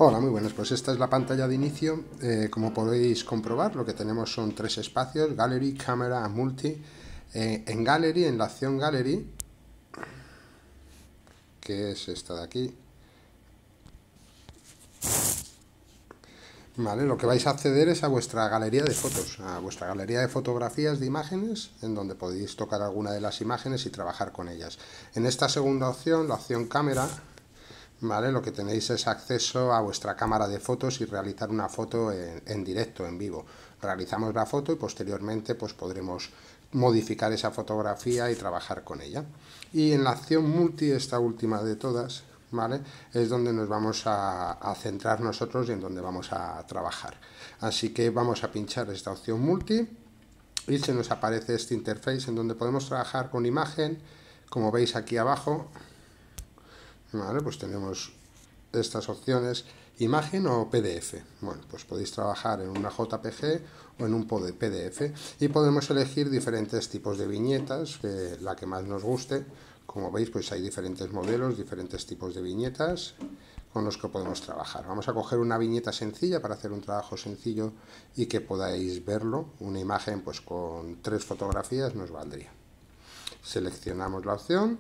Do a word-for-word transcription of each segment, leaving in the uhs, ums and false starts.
Hola, muy buenas. Pues esta es la pantalla de inicio. Eh, como podéis comprobar, lo que tenemos son tres espacios: Gallery, Camera, Multi. Eh, en Gallery, en la acción Gallery, que es esta de aquí, ¿vale? Lo que vais a acceder es a vuestra galería de fotos, a vuestra galería de fotografías de imágenes, en donde podéis tocar alguna de las imágenes y trabajar con ellas. En esta segunda opción, la opción Cámara, ¿vale? Lo que tenéis es acceso a vuestra cámara de fotos y realizar una foto en, en directo, en vivo. Realizamos la foto y posteriormente pues podremos modificar esa fotografía y trabajar con ella. Y en la acción multi, esta última de todas, ¿vale? Es donde nos vamos a, a centrar nosotros y en donde vamos a trabajar. Así que vamos a pinchar esta opción multi y se nos aparece este interface en donde podemos trabajar con imagen. Como veis aquí abajo, ¿vale? Pues tenemos estas opciones: imagen o P D F. Bueno, pues podéis trabajar en una J P G o en un P D F y podemos elegir diferentes tipos de viñetas, eh, la que más nos guste. Como veis, pues hay diferentes modelos, diferentes tipos de viñetas con los que podemos trabajar. Vamos a coger una viñeta sencilla para hacer un trabajo sencillo y que podáis verlo. Una imagen pues con tres fotografías nos valdría. Seleccionamos la opción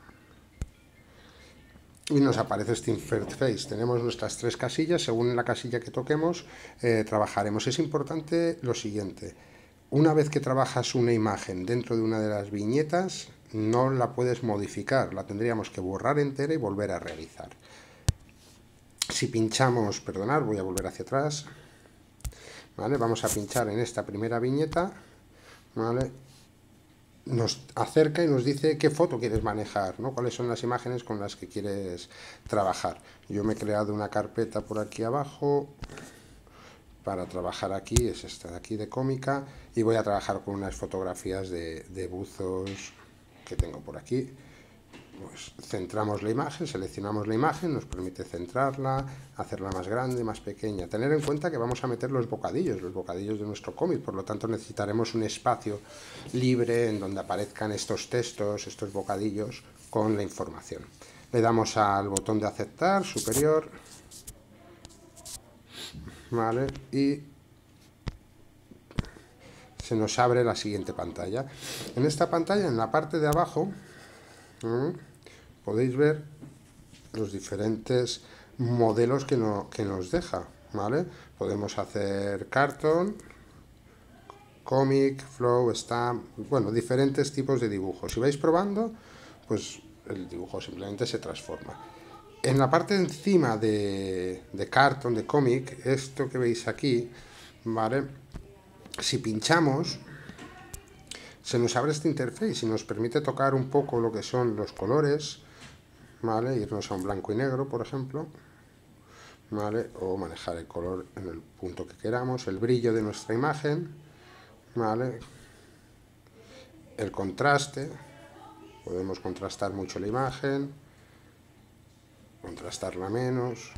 y nos aparece este interface. Tenemos nuestras tres casillas. Según la casilla que toquemos, eh, trabajaremos. Es importante lo siguiente: una vez que trabajas una imagen dentro de una de las viñetas, no la puedes modificar, la tendríamos que borrar entera y volver a realizar. Si pinchamos, perdonad, voy a volver hacia atrás, ¿vale? Vamos a pinchar en esta primera viñeta, ¿vale? Nos acerca y nos dice qué foto quieres manejar, ¿no? Cuáles son las imágenes con las que quieres trabajar. Yo me he creado una carpeta por aquí abajo para trabajar aquí, es esta de aquí de cómica, y voy a trabajar con unas fotografías de, de buzos que tengo por aquí. Pues centramos la imagen, seleccionamos la imagen, nos permite centrarla, hacerla más grande, más pequeña. Tener en cuenta que vamos a meter los bocadillos, los bocadillos de nuestro cómic, por lo tanto necesitaremos un espacio libre en donde aparezcan estos textos, estos bocadillos con la información. Le damos al botón de aceptar superior, ¿vale? Y se nos abre la siguiente pantalla. En esta pantalla, en la parte de abajo, ¿eh? podéis ver los diferentes modelos que, no, que nos deja, ¿vale? Podemos hacer cartón, cómic, flow, stamp, bueno, diferentes tipos de dibujos. Si vais probando, pues el dibujo simplemente se transforma. En la parte de encima de, de cartón, de cómic, esto que veis aquí, ¿vale? Si pinchamos, se nos abre este interface y nos permite tocar un poco lo que son los colores, ¿vale? Irnos a un blanco y negro, por ejemplo, ¿vale? O manejar el color en el punto que queramos, el brillo de nuestra imagen, ¿vale? El contraste, podemos contrastar mucho la imagen, contrastarla menos,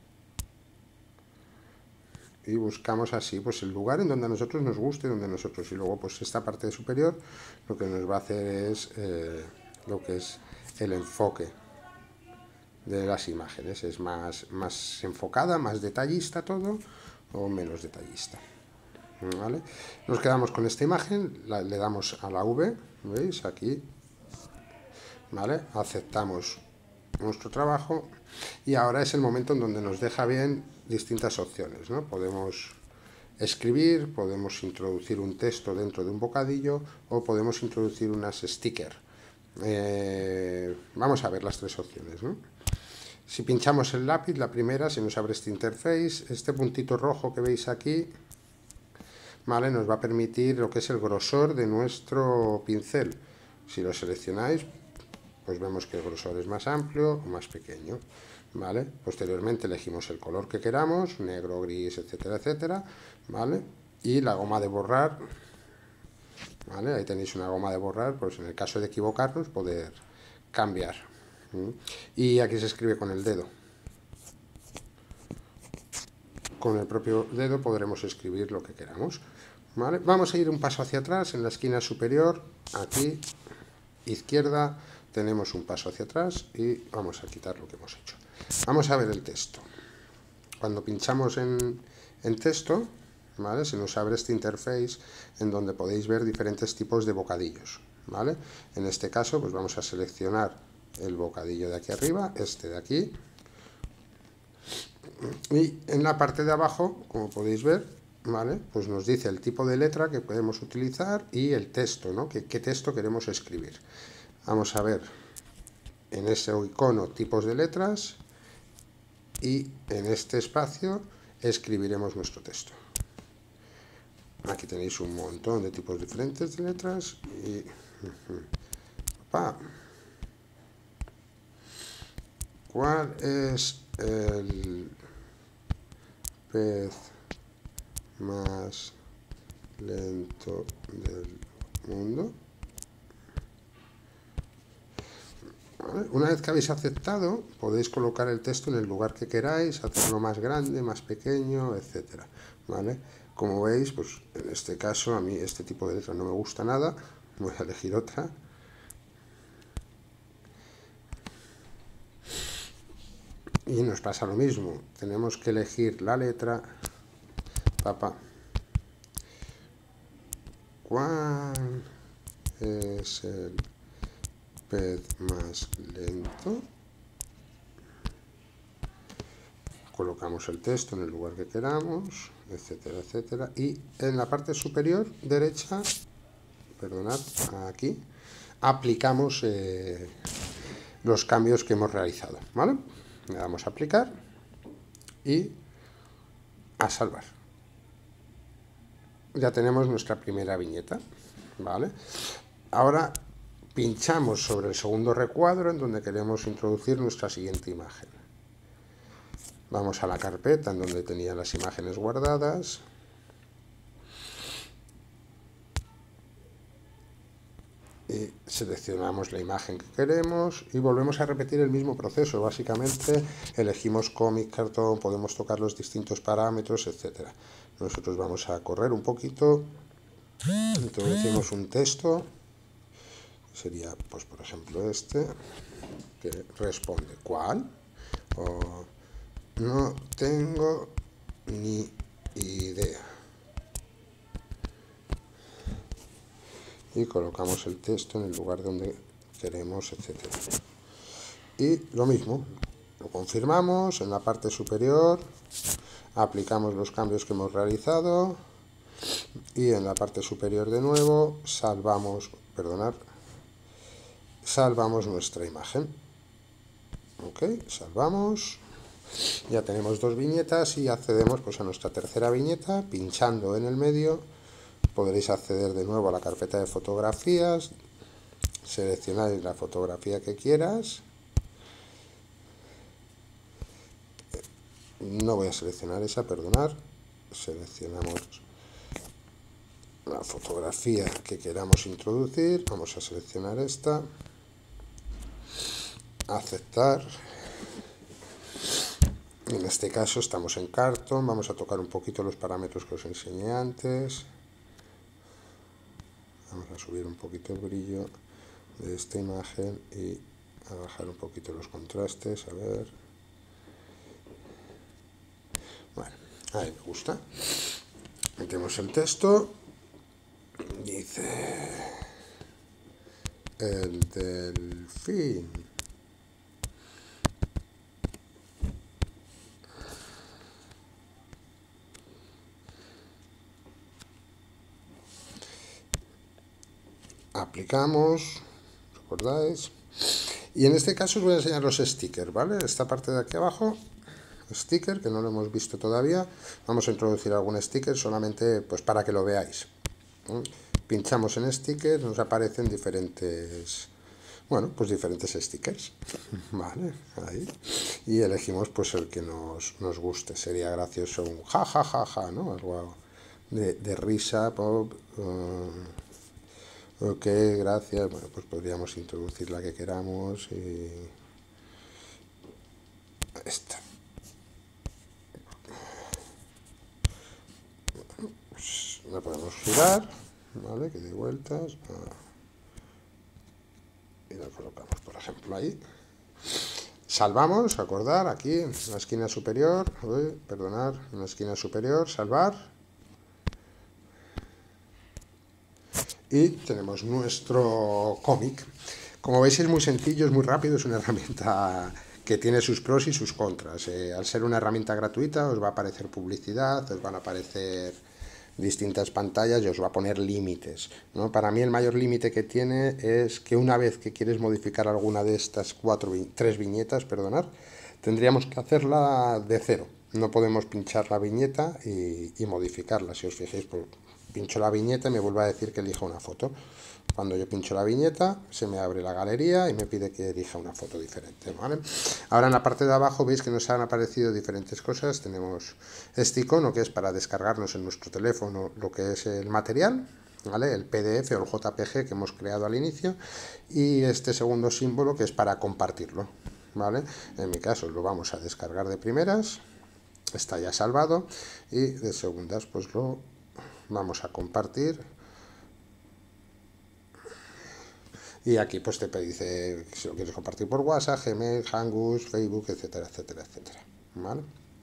y buscamos así pues el lugar en donde a nosotros nos guste, donde nosotros, y luego pues esta parte superior lo que nos va a hacer es eh, lo que es el enfoque de las imágenes. Es más, más enfocada, más detallista todo, o menos detallista, ¿vale? Nos quedamos con esta imagen, la, le damos a la V, ¿veis? Aquí, ¿vale? Aceptamos nuestro trabajo y ahora es el momento en donde nos deja bien distintas opciones, ¿no? Podemos escribir, podemos introducir un texto dentro de un bocadillo o podemos introducir unas stickers. Eh, vamos a ver las tres opciones, ¿no? Si pinchamos el lápiz, la primera, se nos abre este interface. Este puntito rojo que veis aquí, ¿vale? Nos va a permitir lo que es el grosor de nuestro pincel. Si lo seleccionáis, pues vemos que el grosor es más amplio o más pequeño, ¿vale? Posteriormente elegimos el color que queramos, negro, gris, etcétera, etcétera, ¿vale? Y la goma de borrar, ¿vale? Ahí tenéis una goma de borrar, pues en el caso de equivocarnos, poder cambiar. ¿Mm? Y aquí se escribe con el dedo. Con el propio dedo podremos escribir lo que queramos, ¿vale? Vamos a ir un paso hacia atrás, en la esquina superior, aquí, izquierda, tenemos un paso hacia atrás y vamos a quitar lo que hemos hecho. Vamos a ver el texto. cuando pinchamos en, en texto, ¿vale? Se nos abre este interface en donde podéis ver diferentes tipos de bocadillos, ¿vale? En este caso, pues vamos a seleccionar el bocadillo de aquí arriba, este de aquí, y en la parte de abajo, como podéis ver, ¿vale? Pues nos dice el tipo de letra que podemos utilizar y el texto, ¿no? ¿Qué, qué texto queremos escribir? Vamos a ver en ese icono tipos de letras y en este espacio escribiremos nuestro texto. Aquí tenéis un montón de tipos diferentes de letras y... Opa. ¿Cuál es el pez más lento del mundo? ¿Vale? Una vez que habéis aceptado, podéis colocar el texto en el lugar que queráis, hacerlo más grande, más pequeño, etcétera. ¿Vale? Como veis, pues en este caso a mí este tipo de letra no me gusta nada, voy a elegir otra. Y nos pasa lo mismo, tenemos que elegir la letra, papá. ¿Cuál es el pez más lento? Colocamos el texto en el lugar que queramos, etcétera, etcétera. Y en la parte superior derecha, perdonad, aquí, aplicamos eh, los cambios que hemos realizado, ¿vale? Le damos a aplicar y a salvar. Ya tenemos nuestra primera viñeta, ¿vale? Ahora pinchamos sobre el segundo recuadro en donde queremos introducir nuestra siguiente imagen. Vamos a la carpeta en donde tenía las imágenes guardadas. Y seleccionamos la imagen que queremos y volvemos a repetir el mismo proceso. Básicamente elegimos cómic, cartón, podemos tocar los distintos parámetros, etcétera. Nosotros vamos a correr un poquito, introducimos un texto, sería pues por ejemplo este, que responde ¿cuál? O no tengo ni idea. Y colocamos el texto en el lugar donde queremos, etcétera. Y lo mismo, lo confirmamos en la parte superior, aplicamos los cambios que hemos realizado y en la parte superior de nuevo salvamos, perdonad, salvamos nuestra imagen. Ok, salvamos. Ya tenemos dos viñetas y accedemos pues a nuestra tercera viñeta pinchando en el medio. Podréis acceder de nuevo a la carpeta de fotografías, seleccionar la fotografía que quieras. No voy a seleccionar esa, perdonar. Seleccionamos la fotografía que queramos introducir. Vamos a seleccionar esta. Aceptar. En este caso estamos en Cartoon. Vamos a tocar un poquito los parámetros que os enseñé antes. Vamos a subir un poquito el brillo de esta imagen y a bajar un poquito los contrastes, a ver. Bueno, ahí me gusta. Metemos el texto. Dice el delfín. Aplicamos, ¿recordáis? Y en este caso os voy a enseñar los stickers, ¿vale? Esta parte de aquí abajo, sticker, que no lo hemos visto todavía. Vamos a introducir algún sticker solamente pues para que lo veáis. Pinchamos en sticker, nos aparecen diferentes, bueno, pues diferentes stickers, ¿vale? Ahí. Y elegimos pues el que nos, nos guste. Sería gracioso un ja, ja, ja, ja, ¿no? Algo de, de risa, pop... Uh, ok, gracias. Bueno, pues podríamos introducir la que queramos y esta. Bueno, pues la podemos girar, ¿vale? Que dé vueltas. Y la colocamos, por ejemplo, ahí. Salvamos, acordar, aquí en la esquina superior, uy, perdonar, en la esquina superior, salvar. Y tenemos nuestro cómic. Como veis es muy sencillo, es muy rápido, es una herramienta que tiene sus pros y sus contras. Eh, al ser una herramienta gratuita os va a aparecer publicidad, os van a aparecer distintas pantallas y os va a poner límites, ¿no? Para mí el mayor límite que tiene es que una vez que quieres modificar alguna de estas cuatro, tres viñetas, perdonad, tendríamos que hacerla de cero. No podemos pinchar la viñeta y, y modificarla. Si os fijáis, pues, pincho la viñeta y me vuelve a decir que elija una foto. Cuando yo pincho la viñeta, se me abre la galería y me pide que elija una foto diferente, ¿vale? Ahora en la parte de abajo veis que nos han aparecido diferentes cosas. Tenemos este icono que es para descargarnos en nuestro teléfono lo que es el material, ¿vale? El P D F o el J P G que hemos creado al inicio, y este segundo símbolo que es para compartirlo, ¿vale? En mi caso lo vamos a descargar de primeras, está ya salvado, y de segundas pues lo vamos a compartir. Y aquí pues te dice si lo quieres compartir por WhatsApp, Gmail, Hangouts, Facebook, etcétera, etcétera, etcétera. ¿Vale?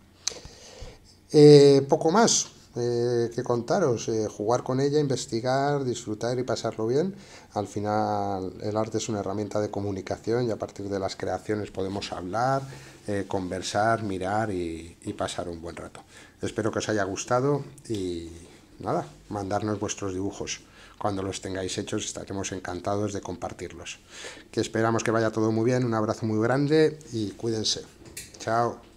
Eh, poco más eh, que contaros. Eh, jugar con ella, investigar, disfrutar y pasarlo bien. Al final el arte es una herramienta de comunicación y a partir de las creaciones podemos hablar, eh, conversar, mirar y, y pasar un buen rato. Espero que os haya gustado y nada, mandarnos vuestros dibujos. Cuando los tengáis hechos estaremos encantados de compartirlos. Que esperamos que vaya todo muy bien, un abrazo muy grande y cuídense. Chao.